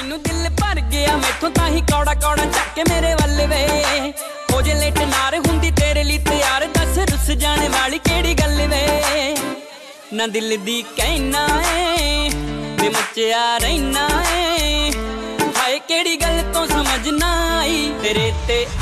ਤੈਨੂੰ ਦਿਲ ਭਰ ਗਿਆ ਮੈਥੋਂ ਤਾਂ ਹੀ ਕੌੜਾ ਕੌੜਾ ਚੱਕ ਕੇ ਮੇਰੇ ਵੱਲ ਵੇ ਹੋ ਜੇ ਲੇਟ ਨਾਰ ਹੁੰਦੀ ਤੇਰੇ ਲਈ ਤਿਆਰ ਦੱਸ ਰੁੱਸ ਜਾਣੇ ਵਾਲੀ ਕਿਹੜੀ ਗੱਲ ਵੇ ਨਾ ਦਿਲ ਦੀ ਕਹਿਣਾ ਏ ਵੇ ਮੱਚਿਆ ਰਹਿਣਾ ਏ ਹਾਏ ਕਿਹੜੀ ਗੱਲ ਤੋਂ ਸਮਝ ਨਾ ਆਈ ਤੇਰੇ ਤੇ